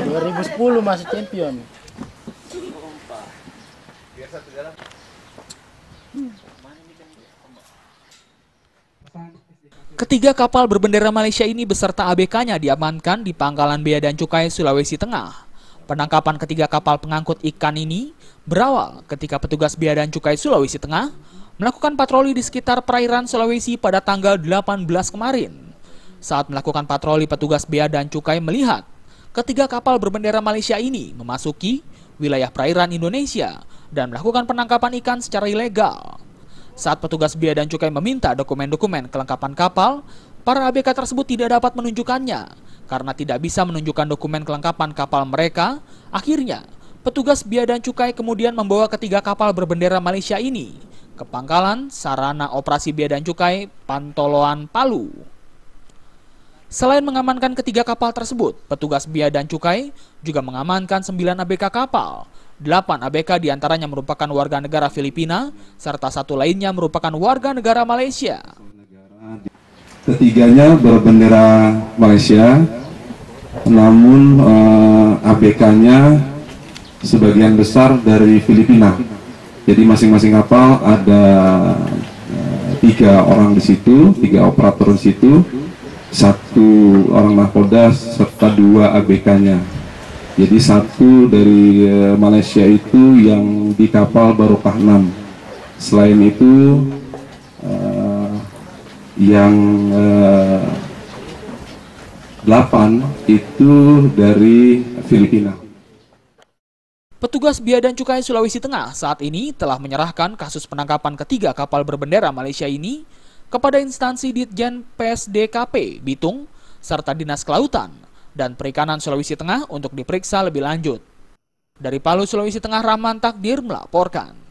2010 masih champion. Ketiga kapal berbendera Malaysia ini beserta ABK-nya diamankan di Pangkalan Bea dan Cukai Sulawesi Tengah. Penangkapan ketiga kapal pengangkut ikan ini berawal ketika petugas Bea dan Cukai Sulawesi Tengah melakukan patroli di sekitar perairan Sulawesi pada tanggal 18 kemarin. Saat melakukan patroli, petugas Bea dan Cukai melihat ketiga kapal berbendera Malaysia ini memasuki wilayah perairan Indonesia dan melakukan penangkapan ikan secara ilegal. Saat petugas Bea dan Cukai meminta dokumen-dokumen kelengkapan kapal, para ABK tersebut tidak dapat menunjukkannya. Karena tidak bisa menunjukkan dokumen kelengkapan kapal mereka, akhirnya petugas Bea dan Cukai kemudian membawa ketiga kapal berbendera Malaysia ini ke Pangkalan Sarana Operasi Bea dan Cukai Pantoloan, Palu. Selain mengamankan ketiga kapal tersebut, petugas Bea dan Cukai juga mengamankan 9 ABK kapal. 8 ABK diantaranya merupakan warga negara Filipina, serta 1 lainnya merupakan warga negara Malaysia. Ketiganya berbendera Malaysia, namun ABK-nya sebagian besar dari Filipina. Jadi masing-masing kapal ada 3 orang di situ, 3 operator di situ, 1 orang nahkoda serta 2 ABK-nya. Jadi 1 dari Malaysia itu yang di kapal Barokah 6. Selain itu yang 8 itu dari Filipina. Petugas Bea dan Cukai Sulawesi Tengah saat ini telah menyerahkan kasus penangkapan ketiga kapal berbendera Malaysia ini kepada instansi Ditjen PSDKP Bitung serta Dinas Kelautan dan Perikanan Sulawesi Tengah untuk diperiksa lebih lanjut. Dari Palu, Sulawesi Tengah, Rahman Takdir melaporkan.